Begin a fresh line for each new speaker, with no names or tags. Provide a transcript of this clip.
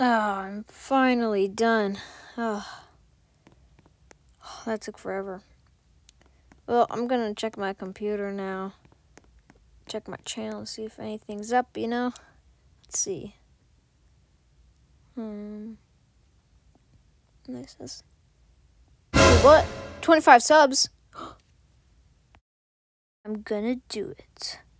I'm finally done. Oh, that took forever. Well, I'm gonna check my computer now. Check my channel and see if anything's up, you know? Let's see. This is... What? 25 subs? I'm gonna do it.